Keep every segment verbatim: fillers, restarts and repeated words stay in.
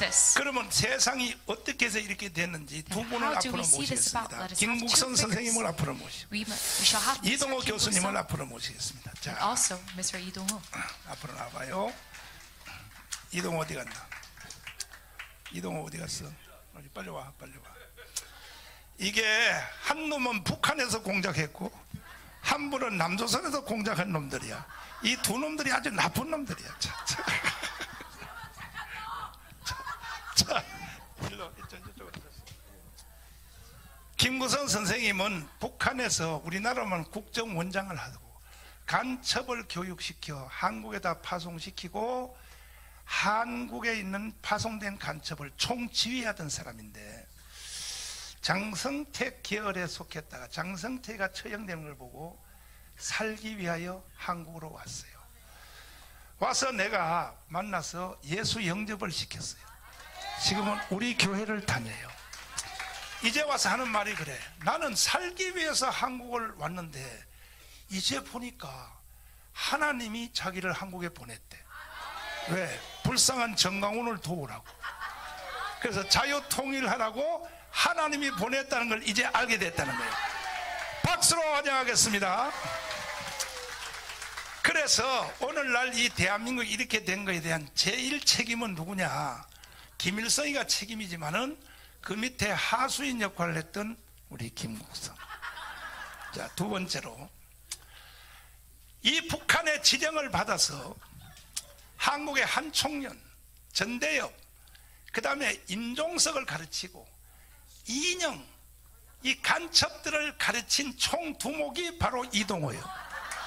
this. 그러면 세상이 어떻게 해서 이렇게 됐는지 두 분을 How do 앞으로 we see this about? 모시겠습니다. Let us have 김국선 two 선생님을 figures. 앞으로 모시고 We, we shall have 이동호 Mister Kim 교수님을 Guk-sung 앞으로 모시겠습니다. and 자, also Mister Lee Dong-ho. 앞으로 나와요. 이동호 어디 갔나? 이동호 어디 갔어? 빨리, 빨리 와, 빨리 와. 이게 한 놈은 북한에서 공작했고 한 분은 남조선에서 공작한 놈들이야. 이 두 놈들이 아주 나쁜 놈들이야. 자, 자, 자, 자 일로 이쪽, 이쪽으로. 김구선 선생님은 북한에서 우리나라만 국정원장을 하고 간첩을 교육시켜 한국에다 파송시키고 한국에 있는 파송된 간첩을 총지휘하던 사람인데 장성택 계열에 속했다가 장성택가 처형되는 걸 보고 살기 위하여 한국으로 왔어요. 와서 내가 만나서 예수 영접을 시켰어요. 지금은 우리 교회를 다녀요. 이제 와서 하는 말이 그래. 나는 살기 위해서 한국을 왔는데 이제 보니까 하나님이 자기를 한국에 보냈대. 왜? 불쌍한 정강훈을 도우라고. 그래서 자유통일하라고 하나님이 보냈다는 걸 이제 알게 됐다는 거예요. 박수로 환영하겠습니다. 그래서 오늘날 이 대한민국이 이렇게 된 것에 대한 제일 책임은 누구냐? 김일성이가 책임이지만은 그 밑에 하수인 역할을 했던 우리 김국선. 자, 두 번째로 이 북한의 지령을 받아서 한국의 한 총련 전대엽 그 다음에 임종석을 가르치고 이인영 이 간첩들을 가르친 총두목이 바로 이동호예요.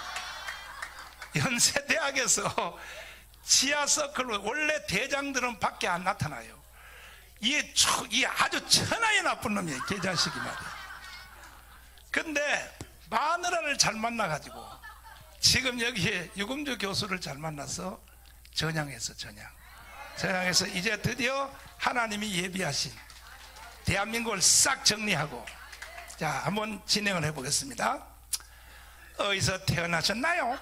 연세대학에서 지하서클로 원래 대장들은 밖에 안 나타나요. 이게, 이게 아주 천하의 나쁜 놈이에요. 개자식이 말이야. 근데 마누라를 잘 만나가지고 지금 여기에 유금주 교수를 잘 만나서 전향했어. 전향 전향해서 이제 드디어 하나님이 예비하신 대한민국을 싹 정리하고, 자, 한번 진행을 해보겠습니다. 어디서 태어나셨나요?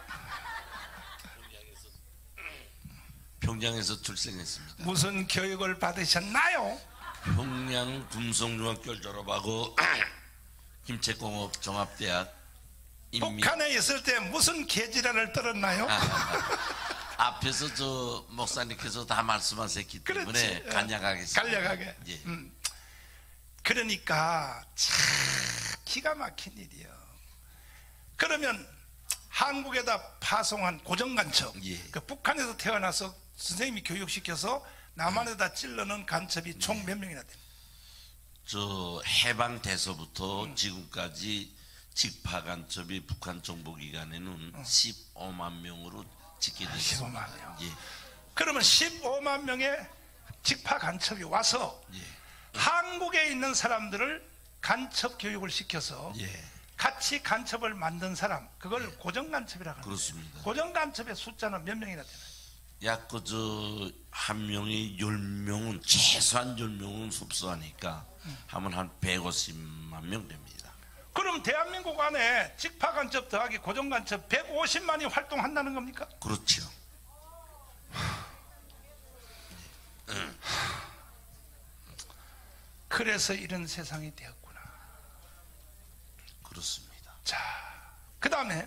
평양에서 출생했습니다. 무슨 교육을 받으셨나요? 평양 금성중학교를 졸업하고 김책공업 종합대학 인민... 북한에 있을 때 무슨 개지랄을 떨었나요? 아, 앞에서 저 목사님께서 다 말씀하셨기 때문에 그렇지. 간략하겠습니다. 간략하게. 예. 음. 그러니까 참 기가 막힌 일이요. 그러면 한국에다 파송한 고정간첩, 예. 그 북한에서 태어나서 선생님이 교육시켜서 남한에다 찔러는 간첩이 총 몇 명이나 됩니까? 저 해방돼서부터 음. 지금까지 직파 간첩이 북한 정보기관에는 음. 십오만 명으로 집계됐습니다. 십오만 명. 예. 그러면 십오만 명의 직파 간첩이 와서 예. 한국에 있는 사람들을 간첩 교육을 시켜서 예. 같이 간첩을 만든 사람, 그걸 예. 고정간첩이라고 하는데 그렇습니다. 고정간첩의 숫자는 몇 명이나 되나요? 약 그 저 한 명이 열 명은 최소한 열 명은 흡수하니까 음. 하면 한 백오십만 명 됩니다. 그럼 대한민국 안에 직파간첩 더하기 고정간첩 백오십만이 활동한다는 겁니까? 그렇죠. 그래서 이런 세상이 되었구나. 그렇습니다. 자, 그 다음에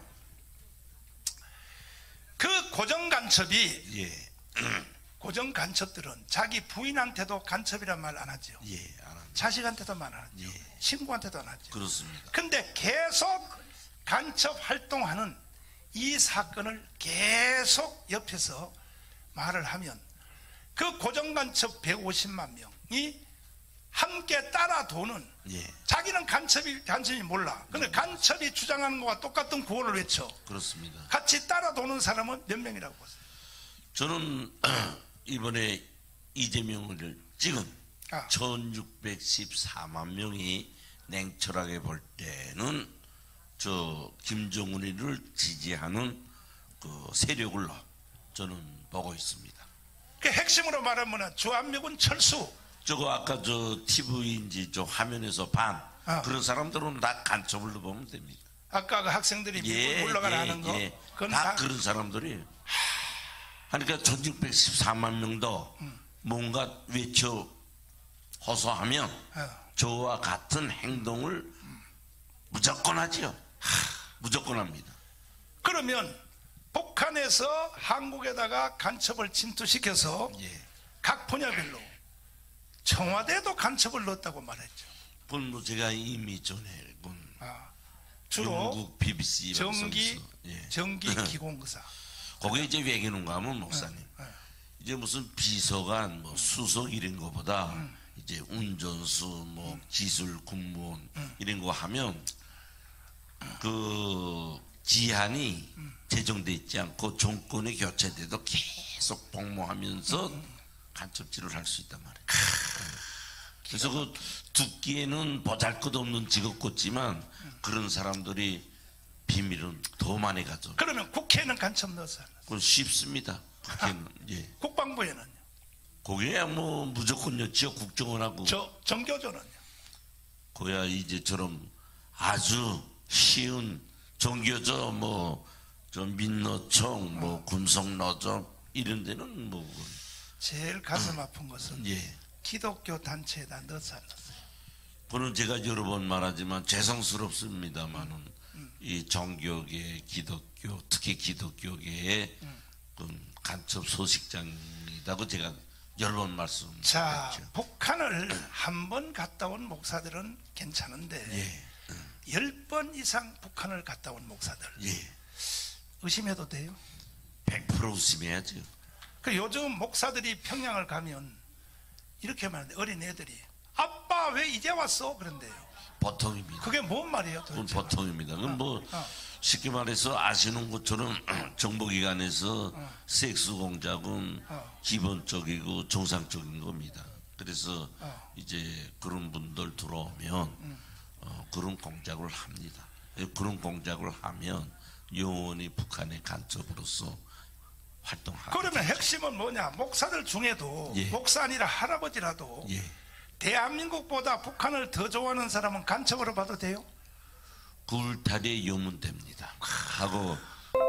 그 고정간첩이 예. 고정간첩들은 자기 부인한테도 간첩이란 말 안 하죠. 예, 알았습니다. 자식한테도 말 안 하죠. 예. 친구한테도 안 하죠. 그렇습니다. 근데 계속 간첩 활동하는 이 사건을 계속 옆에서 말을 하면 그 고정간첩 백오십만 명이 함께 따라 도는, 예. 자기는 간첩이 간첩이 몰라. 근데 간첩이 주장하는 것과 똑같은 구호를 외쳐. 그렇습니다. 같이 따라 도는 사람은 몇 명이라고 보세요? 저는 이번에 이재명을 찍은 아. 천육백십사만 명이 냉철하게 볼 때는 저 김정은이를 지지하는 그 세력을 저는 보고 있습니다. 그 핵심으로 말하면 주한미군 철수. 저거 아까 저 티비인지 저 화면에서 반 아. 그런 사람들은 다 간첩을 보면 됩니다. 아까 그 학생들이 예, 미국 물러가라 예, 하는 거. 예. 그건 다, 다 그런 사람들이. 그러니까 천육백십사만 명도 음. 뭔가 외쳐 호소하면 어. 저와 같은 행동을 무조건 하지요. 무조건 합니다. 그러면 북한에서 한국에다가 간첩을 침투시켜서 예. 각 분야별로 청와대도 간첩을 넣었다고 말했죠. 그건 뭐 제가 이미 전에 본 아, 주로 영국 비비씨 전기 방송에서 예. 전기 기공사. 거기에 이제 외교는 가면 목사님 예, 예. 이제 무슨 비서관 뭐 수석 이런 거보다 이제 운전수 뭐 기술 군무원 이런 거 하면 그 지한이 제정돼 있지 않고 정권이 교체돼도 계속 복무하면서 간첩질을 할 수 있단 말이에요. 그래서 그 듣기에는 보잘것없는 직업 같지만 그런 사람들이 비밀은 더 많이 가져. 그러면 국회는 간첩 넣었어요. 그건 쉽습니다. 국회는 예. 국방부에는요. 거기야 뭐 무조건요. 지역 국정원하고 저 정교조는요. 거야 이제처럼 아주 쉬운 정교조 뭐저 민노총 뭐 군속노조 이런 데는 뭐 제일 가슴 아픈 것은 예. 기독교 단체에다 넣어서 안 넣었어요. 그는 제가 여러 번 말하지만 죄송스럽습니다만은 이 종교계 기독교 특히 기독교계의 그 간첩 소식장이라고 제가 여러 번 말씀드렸죠. 자, 북한을 한 번 갔다 온 목사들은 괜찮은데 예. 열 번 이상 북한을 갔다 온 목사들 예. 의심해도 돼요? 백 퍼센트 의심해야죠. 그 요즘 목사들이 평양을 가면 이렇게 말하는데 어린 애들이 아빠 왜 이제 왔어? 그런데요. 보통입니다. 그게 뭔 말이에요? 그건 도대체? 보통입니다. 그건 뭐 어. 쉽게 말해서 아시는 것처럼 정보기관에서 섹스 공작은 어. 기본적이고 정상적인 겁니다. 그래서 어. 이제 그런 분들 들어오면 어, 그런 공작을 합니다. 그런 공작을 하면 영원히 북한의 간첩으로서 활동하게 그러면 핵심은 뭐냐? 목사들 중에도 예. 목사 아니라 할아버지라도 예. 대한민국보다 북한을 더 좋아하는 사람은 간첩으로 봐도 돼요? 굴다리에 여면 됩니다. 하고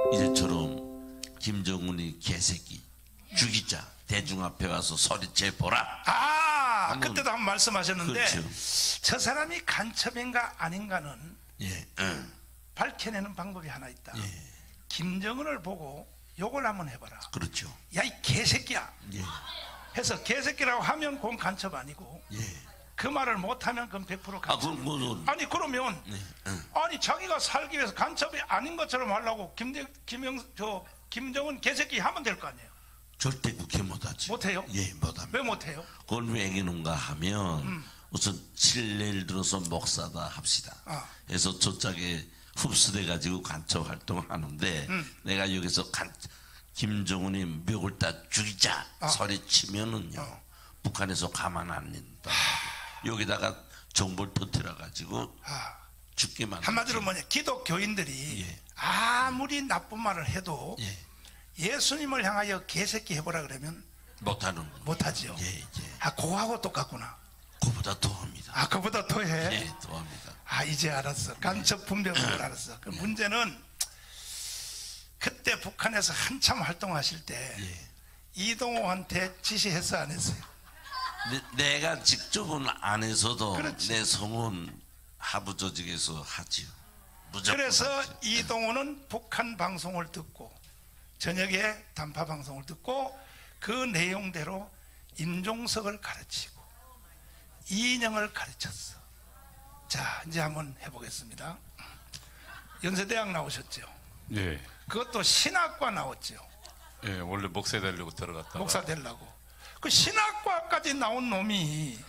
이제처럼 김정은이 개새끼 죽이자 대중 앞에 와서 소리쳐 보라. 아, 한번- 그때도 한 번 말씀하셨는데 그렇죠. 저 사람이 간첩인가 아닌가는 예. 응. 밝혀내는 방법이 하나 있다. 예. 김정은을 보고 욕을 한번 해봐라. 그렇죠. 야, 이 개새끼야. 예. 해서 개새끼라고 하면 그건 간첩 아니고 예. 그 말을 못하면 그건 백 퍼센트 아, 간첩. 그건 뭐 아니 그러면 네. 응. 아니 자기가 살기 위해서 간첩이 아닌 것처럼 하려고 김대, 김영 저 김정은 개새끼 하면 될 거 아니에요? 절대 국회 못하죠. 못해요? 예, 못합니다. 왜 못해요? 그걸 왜 이기는가 하면 우선 예를 들어서 목사다 합시다. 아. 그래서 저짝에 흡수돼 가지고 간첩 활동을 하는데 내가 여기서 간 김정은이 멱을 따 죽이자 아. 소리치면은요 어. 북한에서 가만 안 둔다. 여기다가 정보를 터뜨려 가지고 아, 죽게 만들. 한마디로 뭐냐? 기독교인들이 예. 아무리 나쁜 말을 해도 예, 예수님을 향하여 개새끼 해보라 그러면 못하는. 못하지요. 예, 예. 아, 그거하고 똑같구나. 그보다 더합니다. 아, 그보다 더해. 예, 더합니다. 아, 이제 알았어. 간첩 분별을 알았어. 그 문제는 그때 북한에서 한참 활동하실 때 예. 이동호한테 지시했어 안 했어요? 내, 내가 직접은 안 해서도 그렇지. 내 성은 하부 조직에서 하지요. 무조건 그래서 하지요. 이동호는 북한 방송을 듣고 저녁에 단파 방송을 듣고 그 내용대로 임종석을 가르치고 이인영을 가르쳤어. 자, 이제 한번 해보겠습니다. 연세대학 나오셨죠? 예, 그것도 신학과 나왔죠. 예, 원래 목사 되려고 들어갔다가 목사 되려고. 그 신학과까지 나온 놈이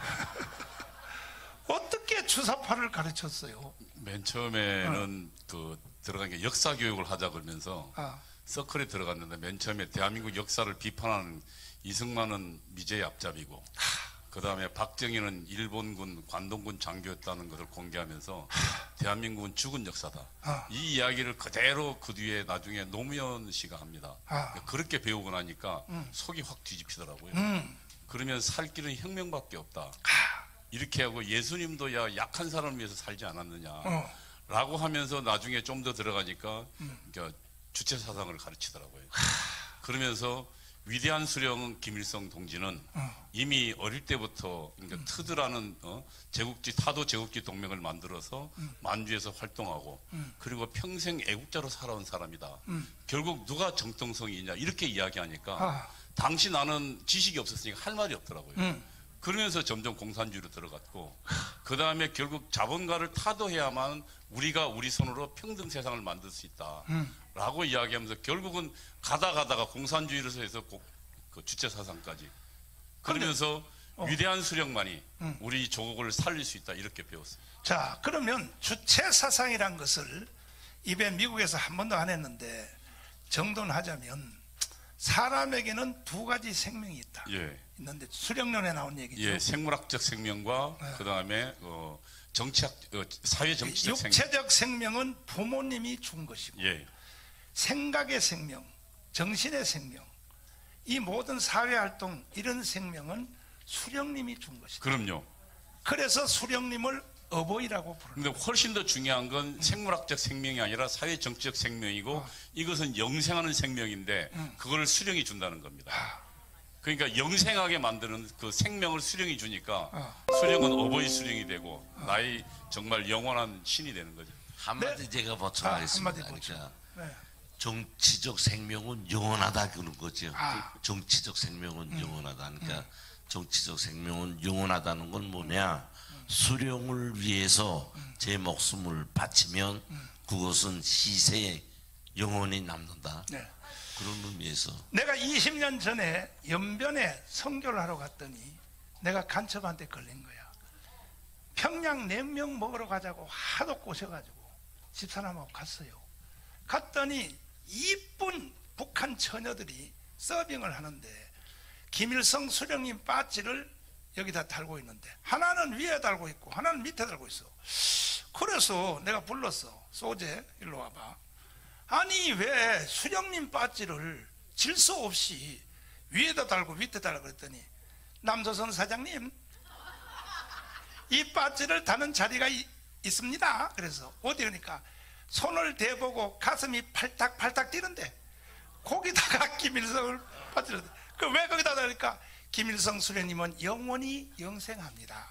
어떻게 주사파를 가르쳤어요? 맨 처음에는 그 들어간 게 역사 교육을 하자 그러면서 아, 서클에 들어갔는데 맨 처음에 대한민국 역사를 비판하는 이승만은 미제의 앞잡이고 그 다음에 박정희는 일본군 관동군 장교였다는 것을 공개하면서 대한민국은 죽은 역사다. 아. 이 이야기를 그대로 그 뒤에 나중에 노무현 씨가 합니다. 아. 그렇게 배우고 나니까 속이 확 뒤집히더라고요. 음, 그러면 살 길은 혁명밖에 없다. 이렇게 하고 예수님도 야 약한 사람을 위해서 살지 않았느냐 어. 라고 하면서 나중에 좀 더 들어가니까 그러니까 주체 사상을 가르치더라고요. 그러면서 위대한 수령 김일성 동지는 어. 이미 어릴 때부터 그러니까 음. 트드라는 어, 제국지 타도 제국지 동맹을 만들어서 음. 만주에서 활동하고 음. 그리고 평생 애국자로 살아온 사람이다. 음. 결국 누가 정통성이 있냐 이렇게 이야기하니까 아. 당시 나는 지식이 없었으니까 할 말이 없더라고요. 음. 그러면서 점점 공산주의로 들어갔고 그 다음에 결국 자본가를 타도해야만 우리가 우리 손으로 평등 세상을 만들 수 있다 음. 라고 이야기하면서 결국은 가다 가다가 공산주의로 해서 고- 그 주체사상까지 그러면서 어. 위대한 수령만이 음. 우리 조국을 살릴 수 있다 이렇게 배웠어요. 자, 그러면 주체 사상이란 것을 입에 미국에서 한 번도 안 했는데 정돈하자면 사람에게는 두 가지 생명이 있다. 예, 있는데 수령론에 나온 얘기죠. 예, 생물학적 생명과 네. 그 다음에 어, 정치학, 어, 사회 정치적 생명. 육체적 생명은 부모님이 준 것이고 예, 생각의 생명, 정신의 생명, 이 모든 사회활동 이런 생명은 수령님이 준 것이다. 그럼요. 그래서 수령님을 어버이라고 부르는 근데 훨씬 더 중요한 건 생물학적 생명이 아니라 사회 정치적 생명이고 이것은 영생하는 생명인데 그걸 수령이 준다는 겁니다. 그러니까 영생하게 만드는 그 생명을 수령이 주니까 수령은 어버이 수령이 되고 나의 정말 영원한 신이 되는 거죠. 한마디 네. 제가 아, 보충하겠습니다. 한마디 보충. 그러니까 네. 정치적 생명은 영원하다 그런 거죠. 아. 정치적 생명은 영원하다. 그러니까 정치적 생명은 영원하다는 건 뭐냐? 수령을 위해서 제 목숨을 바치면 그것은 시세에 영원히 남는다. 네. 그런 의미에서 내가 이십 년 전에 연변에 선교를 하러 갔더니 내가 간첩한테 걸린 거야. 평양 냉면 먹으러 가자고 하도 꼬셔가지고 집사람하고 갔어요. 갔더니 이쁜 북한 처녀들이 서빙을 하는데 김일성 수령님 바지를 여기다 달고 있는데 하나는 위에 달고 있고 하나는 밑에 달고 있어. 그래서 내가 불렀어. 소재 일로 와봐. 아니 왜 수령님 바지를 질서 없이 위에다 달고 밑에 달고 그랬더니 남조선 사장님 이 바지를 다는 자리가 이, 있습니다. 그래서 어디 그러니까 손을 대보고 가슴이 팔딱팔딱 뛰는데 거기다가 김일성을 바지를 그 왜 거기다 달니까 김일성 수령님은 영원히 영생합니다.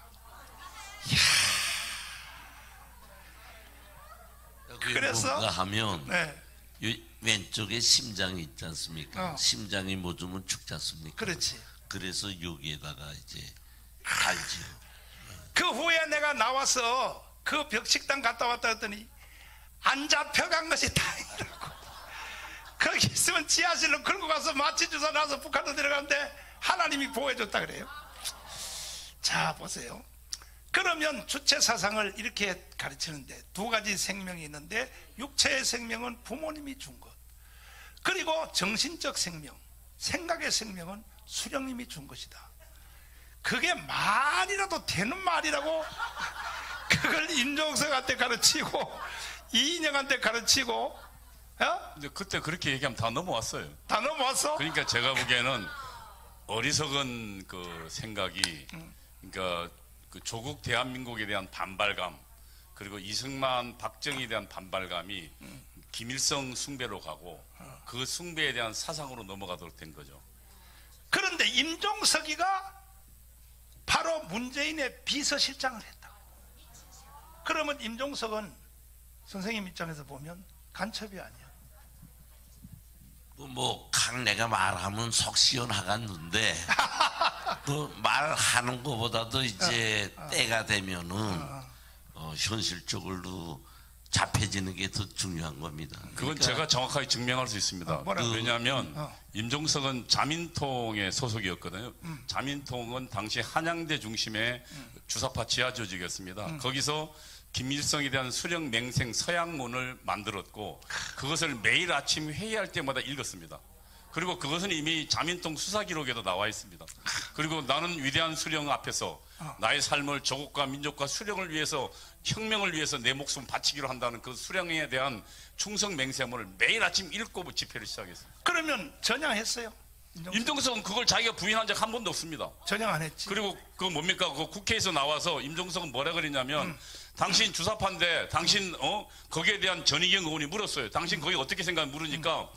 그래서- 뭔가 하면 네, 이 왼쪽에 심장이 있지 않습니까? 어. 심장이 멎으면 죽지 않습니까? 그렇지. 그래서 여기에다가 이제 달지요. 그 후에 내가 나와서 그 벽식당 갔다 왔다 했더니 안 잡혀간 것이 다행이라고. 거기 있으면 지하실로 끌고 가서 마취 주사 놔서 북한으로 들어가는데 하나님이 보호해줬다 그래요. 자 보세요. 그러면 주체 사상을 이렇게 가르치는데 두 가지 생명이 있는데 육체의 생명은 부모님이 준 것, 그리고 정신적 생명, 생각의 생명은 수령님이 준 것이다. 그게 말이라도 되는 말이라고 그걸 임종석한테 가르치고 이인영한테 가르치고 어? 근데 그때 그렇게 얘기하면 다 넘어왔어요. 다 넘어왔어? 그러니까 제가 보기에는 어리석은 그 생각이 그러니까 그 조국 대한민국에 대한 반발감 그리고 이승만 박정희에 대한 반발감이 김일성 숭배로 가고 그 숭배에 대한 사상으로 넘어가도록 된 거죠. 그런데 임종석이가 바로 문재인의 비서실장을 했다. 그러면 임종석은 선생님 입장에서 보면 간첩이 아니야. 뭐 강내가 말하면 속 시원하겠는데 그 말하는 것보다도 이제 때가 되면은 어, 현실적으로 잡혀지는 게 더 중요한 겁니다. 그건 그러니까 제가 정확하게 증명할 수 있습니다. 어, 뭐라고? 왜냐하면 어. 임종석은 자민통의 소속이었거든요. 자민통은 당시 한양대 중심의 주사파 지하 조직이었습니다. 거기서 김일성에 대한 수령 맹생 서양문을 만들었고 그것을 매일 아침 회의할 때마다 읽었습니다. 그리고 그것은 이미 자민통 수사 기록에도 나와 있습니다. 그리고 나는 위대한 수령 앞에서 나의 삶을 조국과 민족과 수령을 위해서 혁명을 위해서 내 목숨 바치기로 한다는 그 수령에 대한 충성 맹세문을 매일 아침 읽고 집회를 시작했어요. 그러면 전향했어요? 임종석? 임종석은 그걸 자기가 부인한 적 한 번도 없습니다. 전향 안 했지. 그리고 그 뭡니까? 그 국회에서 나와서 임종석은 뭐라 그랬냐면 당신 주사파인데 당신 어 거기에 대한 전희경 의원이 물었어요. 당신 거기 어떻게 생각 물으니까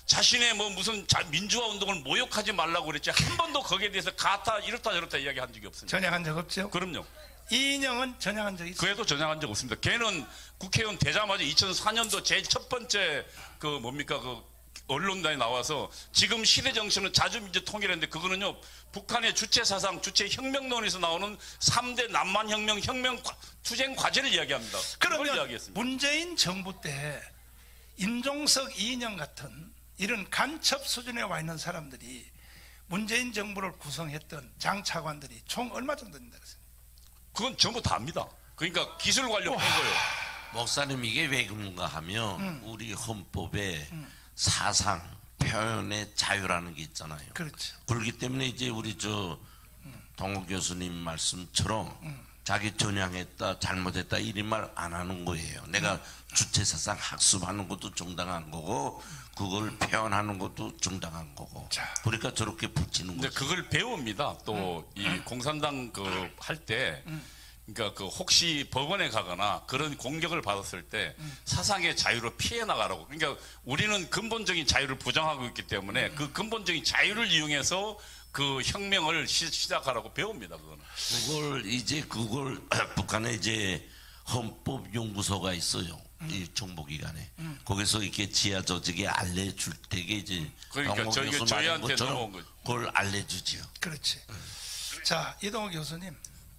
자신의 뭐 무슨 자, 민주화 운동을 모욕하지 말라고 그랬지 한 번도 거기에 대해서 가타 이렇다 저렇다 이야기한 적이 없습니다. 전향한 적 없죠? 그럼요. 이인영은 전향한 적이 있어요? 그에도 전향한 적 없습니다. 걔는 국회의원 되자마자 이천사 년도 제일 첫 번째 그 뭡니까 그 언론단에 나와서 지금 시대 정신은 자주민주 통일인데 그거는요 북한의 주체 사상, 주체 혁명론에서 나오는 삼 대 남만혁명, 혁명 투쟁 과제를 이야기합니다. 그걸 그러면 이야기했습니다. 문재인 정부 때 임종석, 이인영 같은 이런 간첩 수준에 와 있는 사람들이 문재인 정부를 구성했던 장 차관들이 총 얼마 정도 된다 그랬어요? 그건 전부 다 압니다. 그러니까 기술 관련 한 거예요. 목사님 이게 왜 그런가 하면 음. 우리 헌법에 음. 사상 표현의 자유라는 게 있잖아요. 그렇죠. 그렇기 때문에 이제 우리 저 동호 교수님 말씀처럼 음. 자기 전향했다 잘못했다 이런 말 안 하는 거예요. 내가 주체사상 학습하는 것도 정당한 거고 그걸 표현하는 것도 정당한 거고. 자. 그러니까 저렇게 붙이는 근데 거죠. 그걸 배웁니다. 또 이 음. 공산당 그 할 때 그러니까 그 혹시 법원에 가거나 그런 공격을 받았을 때 음. 사상의 자유로 피해 나가라고. 그러니까 우리는 근본적인 자유를 부정하고 있기 때문에 그 근본적인 자유를 이용해서 그 혁명을 시, 시작하라고 배웁니다. 그거는. 그걸 이제 그걸 북한에 이제 헌법연구소가 있어요. 이 정보기관에. 거기서 이렇게 지하 조직에 알려줄 때게 이제 그러니까 동호 저희가 교수 말한 저희한테 것처럼 넘어온 거죠. 그걸 알려주지요. 그렇지. 자, 이동호 교수님.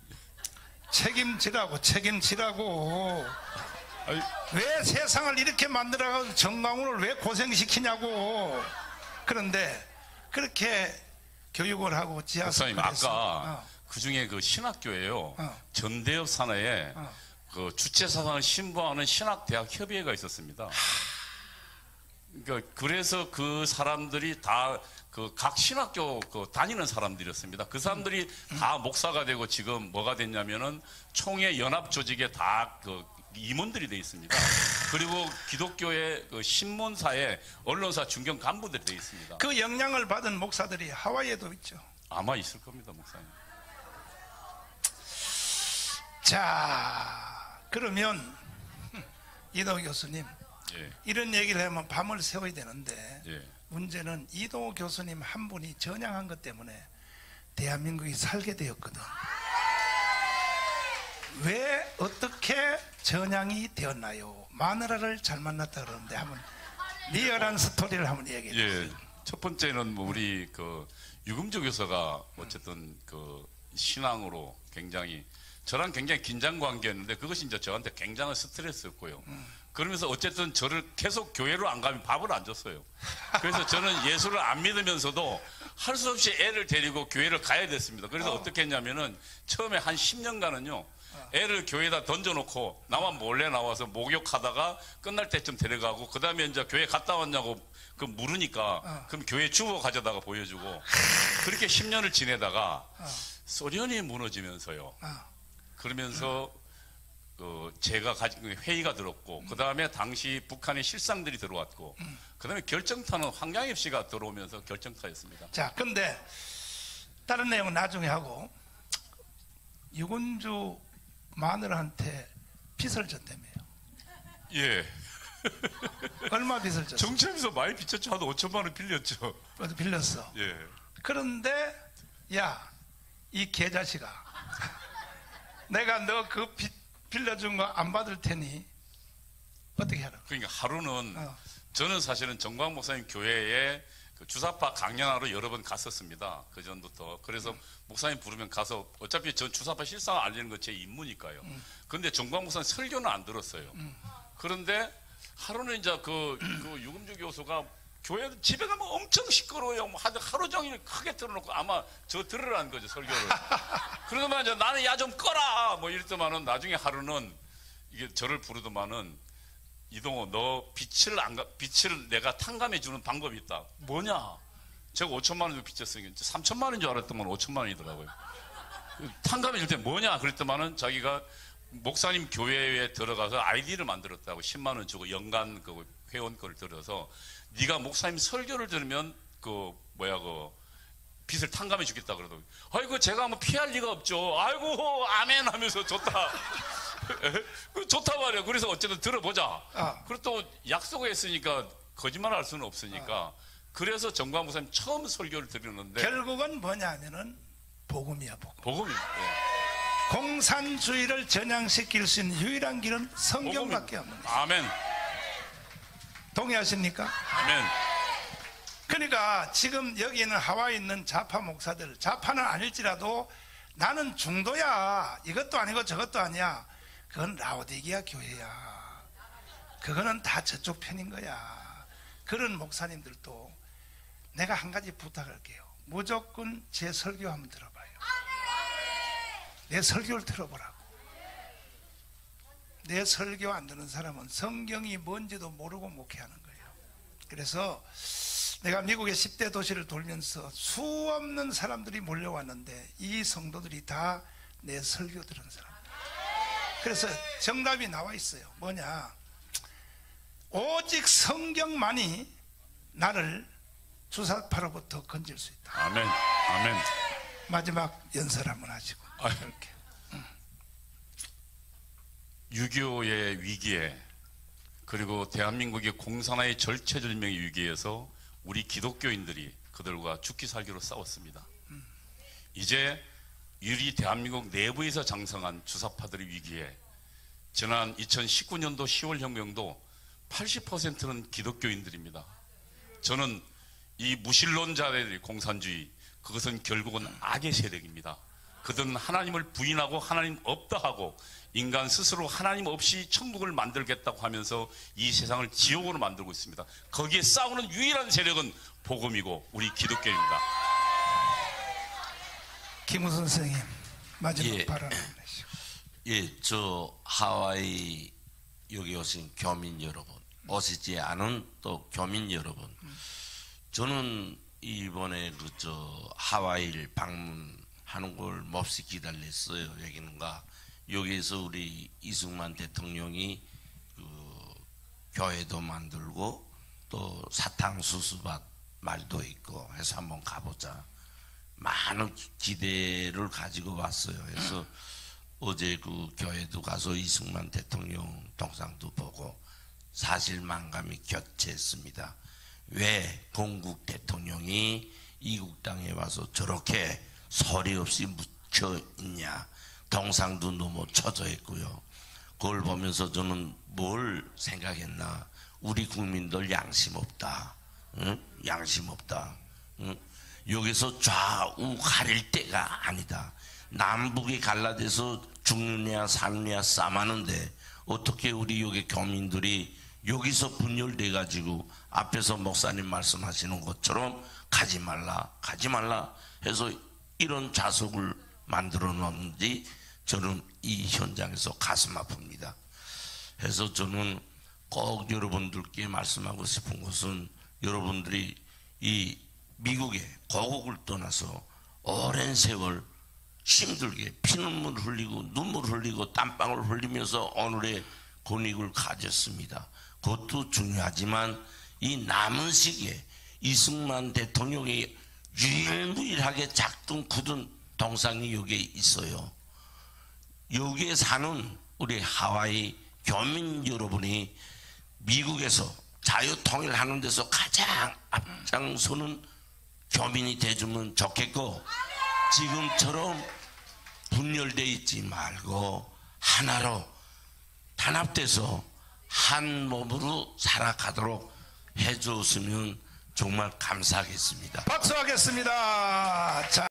책임지라고, 책임지라고. 아니, 왜 세상을 이렇게 만들어가지고 정광훈을 왜 고생시키냐고. 그런데 그렇게 교육을 하고 지하수 목사님 아까 그 중에 그 신학교에요. 어. 전대협 산하에 어. 그 주체 사상을 신봉하는 신학대학 협의회가 있었습니다. 그러니까 그래서 그 사람들이 다 그 각 신학교 그 다니는 사람들이었습니다. 그 사람들이 음. 다 목사가 되고 지금 뭐가 됐냐면은 총회 연합 조직에 다 그 임원들이 돼 있습니다. 그리고 기독교의 그 신문사에 언론사 중견 간부들이 돼 있습니다. 그 영향을 받은 목사들이 하와이에도 있죠. 아마 있을 겁니다, 목사님. 자, 그러면 이동호 교수님 예, 이런 얘기를 하면 밤을 새워야 되는데 예. 문제는 이동호 교수님 한 분이 전향한 것 때문에 대한민국이 살게 되었거든. 왜 어떻게 전향이 되었나요? 마누라를 잘 만났다 그러는데 한번 리얼한 스토리를 한번 얘기해 주세요. 예, 첫 번째는 뭐 우리 그 유금주 교수가 어쨌든 그 신앙으로 굉장히 저랑 굉장히 긴장 관계였는데 그것이 이제 저한테 굉장한 스트레스였고요. 그러면서 어쨌든 저를 계속 교회로 안 가면 밥을 안 줬어요. 그래서 저는 예수를 안 믿으면서도 할 수 없이 애를 데리고 교회를 가야 됐습니다. 그래서 어. 어떻게 했냐면은 처음에 한 십 년간은요. 애를 교회에다 던져놓고 나만 몰래 나와서 목욕하다가 끝날 때쯤 데려가고 그 다음에 이제 교회 갔다 왔냐고 그 물으니까 어. 그럼 교회 주워 가져다가 보여주고 그렇게 십 년을 지내다가 어. 소련이 무너지면서요. 어. 그러면서 그 제가 가진 회의가 들었고 그 다음에 당시 북한의 실상들이 들어왔고 그 다음에 결정타는 황양엽 씨가 들어오면서 결정타였습니다. 자, 근데 다른 내용은 나중에 하고 유군주 마누라한테 빚을 졌다며요. 예. 얼마 빚을 졌어? 정치하면서 많이 빚졌죠. 한 오천만 원 빌렸죠. 그래도 빌렸어. 예. 그런데 야, 이 개자식아, 내가 너 그 빚 빌려준 거 안 받을 테니 어떻게 하라고? 그러니까 하루는 어. 저는 사실은 정광 목사님 교회에 그 주사파 강연하러 여러 번 갔었습니다. 그 전부터. 그래서 음. 목사님 부르면 가서 어차피 전 주사파 실상을 알리는 거 제 임무니까요. 음. 그런데 정광 목사님 설교는 안 들었어요. 음. 그런데 하루는 이제 그, 그 유금주 교수가 교회 집에 가면 엄청 시끄러워요. 뭐 하루 종일 크게 틀어놓고 아마 저 들으라는 거죠, 설교를. 그러더만 이제 나는 야 좀 꺼라 뭐 이랬더만은 나중에 하루는 이게 저를 부르더만은 이동호 너 빛을 안 빛을 내가 탕감해 주는 방법이 있다. 뭐냐? 제가 오천만 원 빚졌으니까 삼천만 원인 줄 알았더만 오천만 원이더라고요. 탕감해 줄 때 뭐냐? 그랬더만은 자기가 목사님 교회에 들어가서 아이디를 만들었다고 십만 원 주고 연간 그 회원 거를 들어서 네가 목사님 설교를 들으면 그 뭐야 그 빚을 탕감해 주겠다 그러더라고요. 아이고 제가 뭐 피할 리가 없죠. 아이고 아멘 하면서 좋다. 좋다 말이야. 그래서 어쨌든 들어보자. 아. 그리고 또 약속을 했으니까 거짓말할 수는 없으니까 그래서 정광 목사님 처음 설교를 드렸는데 결국은 뭐냐 하면은 복음이야, 복음. 복음이 예. 공산주의를 전향시킬 수 있는 유일한 길은 성경밖에 없는 거예요. 아멘. 동의하십니까? 아멘. 그러니까 지금 여기 있는 하와이에 있는 좌파 목사들, 좌파는 아닐지라도 나는 중도야, 이것도 아니고 저것도 아니야, 그건 라오디게아 교회야, 그거는 다 저쪽 편인 거야. 그런 목사님들도 내가 한 가지 부탁할게요. 무조건 제 설교 한번 들어봐요. 내 설교를 들어보라고. 내 설교 안 듣는 사람은 성경이 뭔지도 모르고 목회하는 거예요. 그래서 내가 미국의 십 대 도시를 돌면서 수없는 사람들이 몰려왔는데 이 성도들이 다 내 설교 들은 사람. 그래서 정답이 나와 있어요. 뭐냐? 오직 성경만이 나를 주사파로부터 건질 수 있다. 아멘. 아멘. 마지막 연설 한번 하시고. 아유. 이렇게. 육이오의 위기에 그리고 대한민국의 공산화의 절체절명의 위기에서 우리 기독교인들이 그들과 죽기 살기로 싸웠습니다. 이제 우리 대한민국 내부에서 장성한 주사파들의 위기에 지난 이천십구 년도 시월 혁명도 팔십 퍼센트는 기독교인들입니다. 저는 이 무신론자들의 공산주의, 그것은 결국은 악의 세력입니다. 그들은 하나님을 부인하고 하나님 없다 하고 인간 스스로 하나님 없이 천국을 만들겠다고 하면서 이 세상을 지옥으로 만들고 있습니다. 거기에 싸우는 유일한 세력은 복음이고 우리 기독교입니다. 김우선 선생님 마지막 예. 발언 해주시고. 예, 저 하와이 여기 오신 교민 여러분, 오시지 않은 또 교민 여러분, 저는 이번에 그 저 하와이를 방문하는 걸 몹시 기다렸어요. 여기는가 여기에서 우리 이승만 대통령이 그 교회도 만들고 또 사탕수수밭 말도 있고 해서 한번 가보자. 많은 기대를 가지고 왔어요. 그래서 어제 그 교회도 가서 이승만 대통령 동상도 보고 사실만감이 교체했습니다. 왜 건국 대통령이 이국 땅에 와서 저렇게 소리 없이 묻혀 있냐. 동상도 너무 쳐져 있고요. 그걸 보면서 저는 뭘 생각했나. 우리 국민들 양심 없다. 응? 양심 없다. 응? 여기서 좌우 가릴 때가 아니다. 남북이 갈라져서 죽느냐 사느냐 싸마는데 어떻게 우리 여기 교민들이 여기서 분열돼 가지고 앞에서 목사님 말씀하시는 것처럼 가지 말라 가지 말라 해서 이런 자석을 만들어 놓는지 저는 이 현장에서 가슴 아픕니다. 해서 저는 꼭 여러분들께 말씀하고 싶은 것은 여러분들이 이 미국에 고국을 떠나서 오랜 세월 힘들게 피눈물 흘리고 눈물 흘리고 땀방울 흘리면서 오늘의 권익을 가졌습니다. 그것도 중요하지만 이 남은 시기에 이승만 대통령이 유일무이하게 작동 굳은 동상이 여기에 있어요. 여기에 사는 우리 하와이 교민 여러분이 미국에서 자유통일하는 데서 가장 앞장서는 교민이 돼주면 좋겠고, 지금처럼 분열되어 있지 말고 하나로 단합돼서 한 몸으로 살아가도록 해줬으면 정말 감사하겠습니다. 박수하겠습니다. 자.